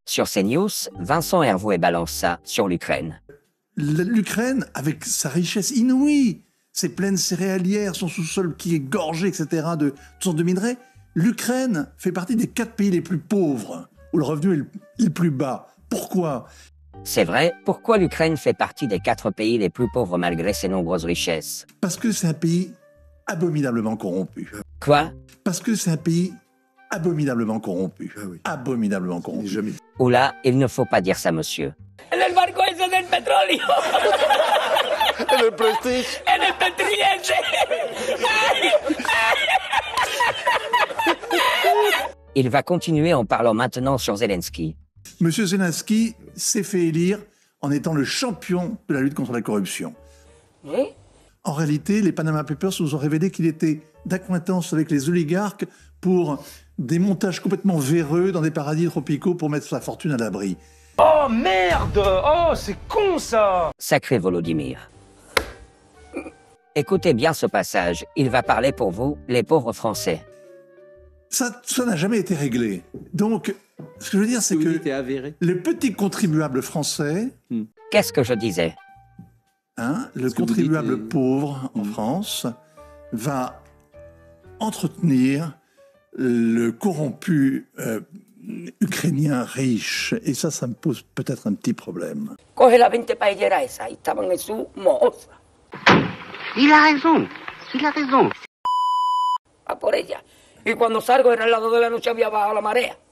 Sur CNews, Vincent Hervouet balance ça sur l'Ukraine. L'Ukraine, avec sa richesse inouïe, ses plaines céréalières, son sous-sol qui est gorgé, etc., de toutes sortes de minerais, l'Ukraine fait partie des 4 pays les plus pauvres, où le revenu est le plus bas. Pourquoi ? C'est vrai, pourquoi l'Ukraine fait partie des 4 pays les plus pauvres malgré ses nombreuses richesses? Parce que c'est un pays abominablement corrompu. Quoi? Parce que c'est un pays abominablement corrompu. Ah oui. Abominablement corrompu. Jamais. Oula, il ne faut pas dire ça, monsieur. En el barco ese del petróleo. En el Prestige. En el Petriense. Il va continuer en parlant maintenant sur Zelensky. Monsieur Zelensky s'est fait élire en étant le champion de la lutte contre la corruption. Oui. En réalité, les Panama Papers nous ont révélé qu'il était d'acquaintance avec les oligarques pour des montages complètement véreux dans des paradis tropicaux pour mettre sa fortune à l'abri. Oh merde! Oh, c'est con ça! Sacré Volodymyr. Écoutez bien ce passage, il va parler pour vous, les pauvres Français. Ça n'a jamais été réglé. Donc, ce que je veux dire, c'est que les petits contribuables français... Qu'est-ce que je disais? Le contribuable pauvre en France va entretenir le corrompu ukrainien riche. Et ça me pose peut-être un petit problème. Coge la 20 paellera esa, ahí estaban en su mohosa. Il a raison, il a raison. A por ella. Y cuando salgo era al lado de la noche había bajado la marea.